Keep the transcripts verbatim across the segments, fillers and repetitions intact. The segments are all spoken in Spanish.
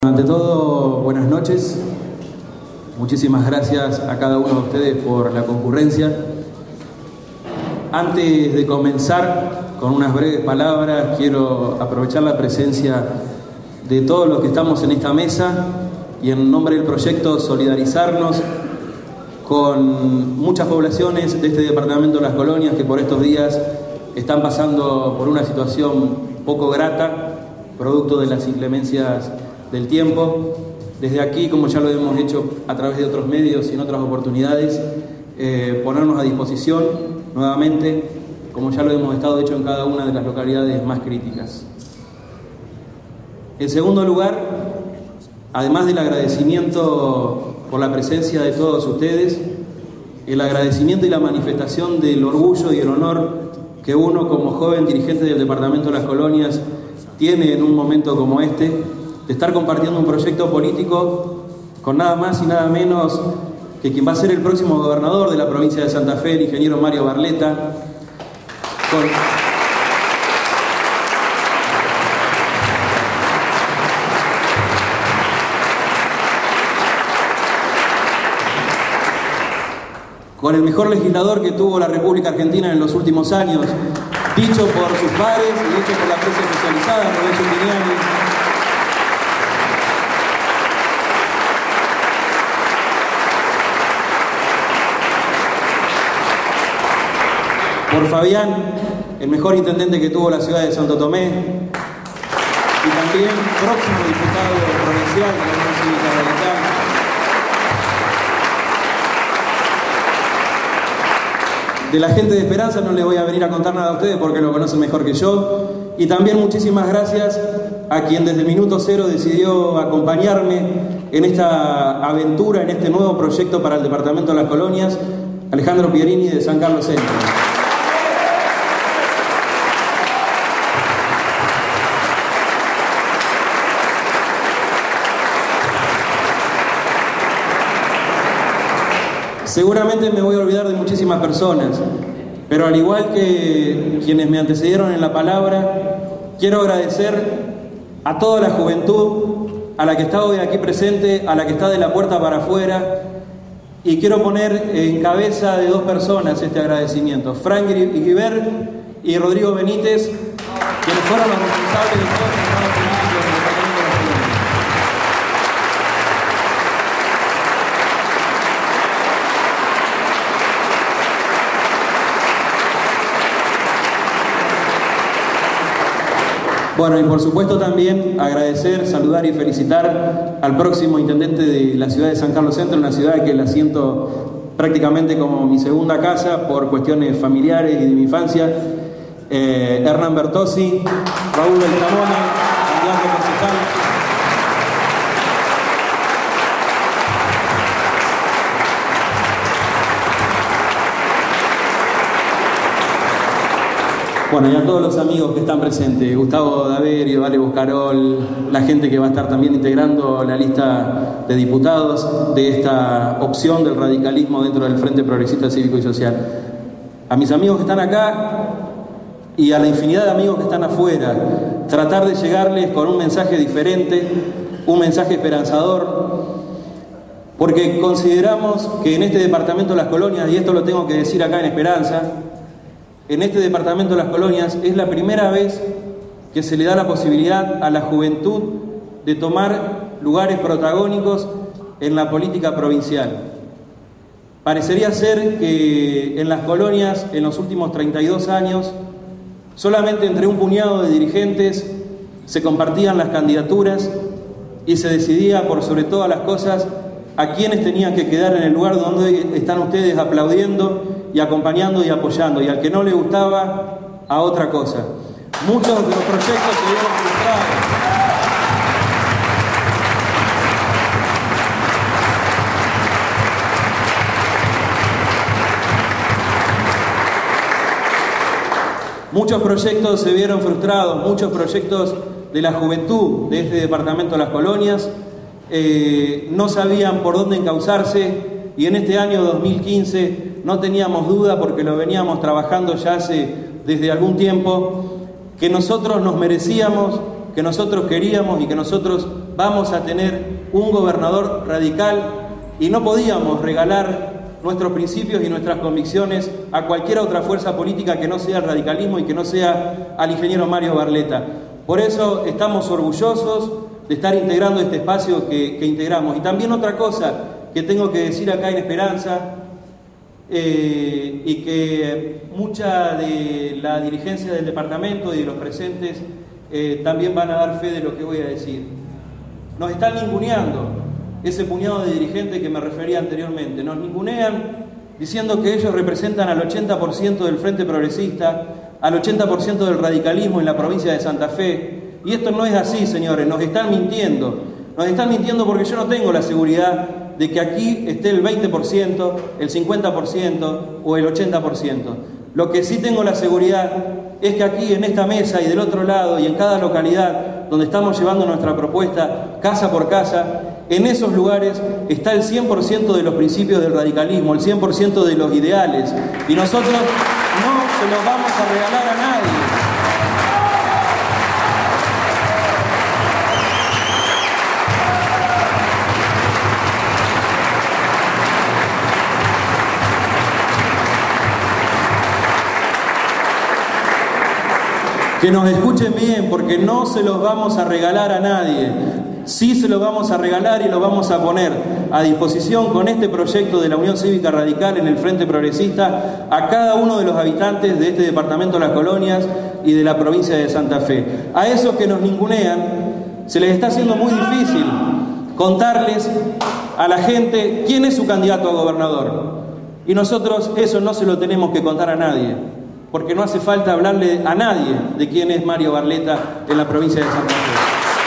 Ante todo, buenas noches. Muchísimas gracias a cada uno de ustedes por la concurrencia. Antes de comenzar con unas breves palabras, quiero aprovechar la presencia de todos los que estamos en esta mesa y en nombre del proyecto solidarizarnos con muchas poblaciones de este departamento de Las Colonias que por estos días están pasando por una situación poco grata, producto de las inclemencias del tiempo. Desde aquí, como ya lo hemos hecho a través de otros medios y en otras oportunidades, eh, ponernos a disposición nuevamente, como ya lo hemos estado hecho en cada una de las localidades más críticas. En segundo lugar, además del agradecimiento por la presencia de todos ustedes, el agradecimiento y la manifestación del orgullo y el honor que uno como joven dirigente del Departamento de Las Colonias tiene en un momento como este, de estar compartiendo un proyecto político con nada más y nada menos que quien va a ser el próximo gobernador de la provincia de Santa Fe, el ingeniero Mario Barletta, con, con el mejor legislador que tuvo la República Argentina en los últimos años, dicho por sus pares y dicho por la prensa especializada, Roberto Giuliani. Por Fabián, el mejor intendente que tuvo la ciudad de Santo Tomé, y también próximo diputado provincial de la Unión Cívica Radical. De la gente de Esperanza no le voy a venir a contar nada a ustedes porque lo conocen mejor que yo. Y también muchísimas gracias a quien desde el minuto cero decidió acompañarme en esta aventura, en este nuevo proyecto para el Departamento de Las Colonias, Alejandro Pierini de San Carlos Centro. Seguramente me voy a olvidar de muchísimas personas, pero al igual que quienes me antecedieron en la palabra, quiero agradecer a toda la juventud, a la que está hoy aquí presente, a la que está de la puerta para afuera, y quiero poner en cabeza de dos personas este agradecimiento, Frank Guibert y Rodrigo Benítez, quienes fueron los responsables de todo el trabajo político del Departamento de Las Colonias. Bueno, y por supuesto también agradecer, saludar y felicitar al próximo intendente de la ciudad de San Carlos Centro, una ciudad que la siento prácticamente como mi segunda casa por cuestiones familiares y de mi infancia, eh, Hernán Bertossi, Raúl Beltamone, candidato concejal. Bueno, y a todos los amigos que están presentes, Gustavo Daverio, Vale Buscarol, la gente que va a estar también integrando la lista de diputados de esta opción del radicalismo dentro del Frente Progresista Cívico y Social. A mis amigos que están acá y a la infinidad de amigos que están afuera, tratar de llegarles con un mensaje diferente, un mensaje esperanzador, porque consideramos que en este departamento de Las Colonias, y esto lo tengo que decir acá en Esperanza, en este departamento de Las Colonias es la primera vez que se le da la posibilidad a la juventud de tomar lugares protagónicos en la política provincial. Parecería ser que en Las Colonias, en los últimos treinta y dos años, solamente entre un puñado de dirigentes se compartían las candidaturas y se decidía por sobre todas las cosas a quienes tenían que quedar en el lugar donde están ustedes aplaudiendo y acompañando y apoyando, y al que no le gustaba, a otra cosa. Muchos de los proyectos se vieron frustrados. Muchos proyectos se vieron frustrados, muchos proyectos de la juventud de este departamento de Las Colonias eh, no sabían por dónde encauzarse, y en este año dos mil quince no teníamos duda, porque lo veníamos trabajando ya hace desde algún tiempo, que nosotros nos merecíamos, que nosotros queríamos y que nosotros vamos a tener un gobernador radical y no podíamos regalar nuestros principios y nuestras convicciones a cualquier otra fuerza política que no sea el radicalismo y que no sea al ingeniero Mario Barletta. Por eso estamos orgullosos de estar integrando este espacio que, que integramos. Y también otra cosa que tengo que decir acá en Esperanza, eh, y que mucha de la dirigencia del departamento y de los presentes eh, también van a dar fe de lo que voy a decir. Nos están ninguneando. Ese puñado de dirigentes que me refería anteriormente, nos ningunean diciendo que ellos representan al ochenta por ciento del Frente Progresista, al ochenta por ciento del radicalismo en la provincia de Santa Fe. Y esto no es así, señores, nos están mintiendo. Nos están mintiendo porque yo no tengo la seguridad de que aquí esté el veinte por ciento, el cincuenta por ciento o el ochenta por ciento. Lo que sí tengo la seguridad es que aquí en esta mesa y del otro lado y en cada localidad donde estamos llevando nuestra propuesta casa por casa, en esos lugares está el cien por ciento de los principios del radicalismo, el cien por ciento de los ideales, y nosotros no se los vamos a regalar a nadie. Que nos escuchen bien, porque no se los vamos a regalar a nadie. Sí se lo vamos a regalar y lo vamos a poner a disposición con este proyecto de la Unión Cívica Radical en el Frente Progresista a cada uno de los habitantes de este departamento de Las Colonias y de la provincia de Santa Fe. A esos que nos ningunean se les está haciendo muy difícil contarles a la gente quién es su candidato a gobernador. Y nosotros eso no se lo tenemos que contar a nadie, porque no hace falta hablarle a nadie de quién es Mario Barletta en la provincia de Santa Fe.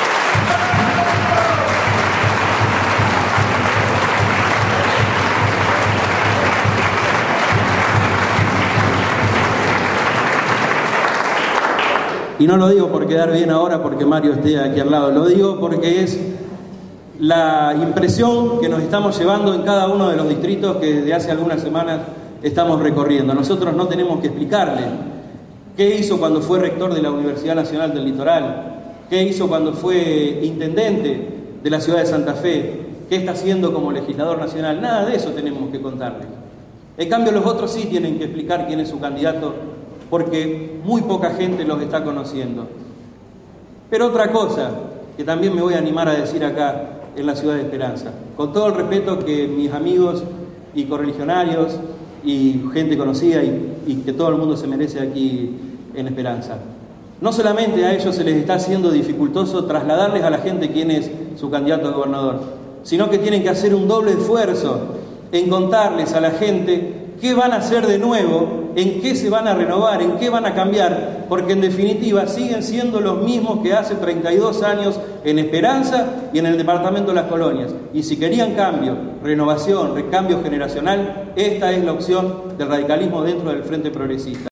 Y no lo digo por quedar bien ahora porque Mario esté aquí al lado, lo digo porque es la impresión que nos estamos llevando en cada uno de los distritos que desde hace algunas semanas estamos recorriendo. Nosotros no tenemos que explicarle qué hizo cuando fue rector de la Universidad Nacional del Litoral, qué hizo cuando fue intendente de la ciudad de Santa Fe, qué está haciendo como legislador nacional. Nada de eso tenemos que contarles. En cambio, los otros sí tienen que explicar quién es su candidato, porque muy poca gente los está conociendo. Pero otra cosa que también me voy a animar a decir acá en la ciudad de Esperanza, con todo el respeto que mis amigos y correligionarios y gente conocida y, y que todo el mundo se merece aquí en Esperanza. No solamente a ellos se les está haciendo dificultoso trasladarles a la gente quién es su candidato a gobernador, sino que tienen que hacer un doble esfuerzo en contarles a la gente qué van a hacer de nuevo, en qué se van a renovar, en qué van a cambiar, porque en definitiva siguen siendo los mismos que hace treinta y dos años en Esperanza y en el departamento de Las Colonias. Y si querían cambio, renovación, recambio generacional, esta es la opción del radicalismo dentro del Frente Progresista.